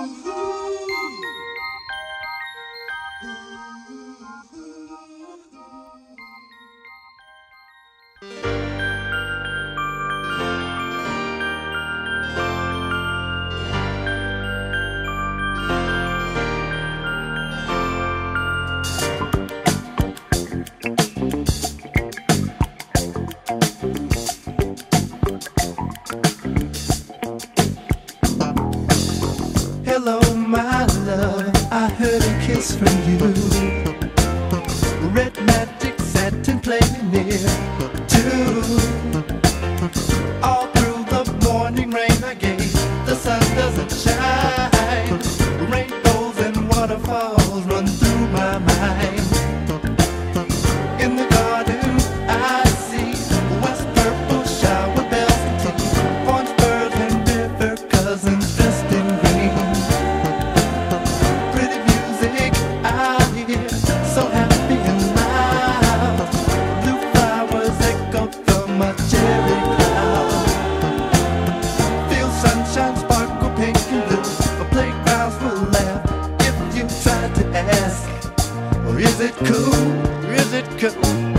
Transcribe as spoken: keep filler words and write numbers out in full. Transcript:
Hello, my love, I heard a kiss from you. Red magic satin playing near too. All through the morning rain I gave, the sun doesn't shine. Rainbows and waterfalls run through my mind. In the garden I see west purple shower bells and tea, orange birds and river cousins dressed in green. Pretty music I hear, so happy and loud. Blue flowers echo from my cherry cloud. Feel sunshine sparkle pink and blue. Playgrounds will laugh if you try to ask, or is it cool? Or is it cool?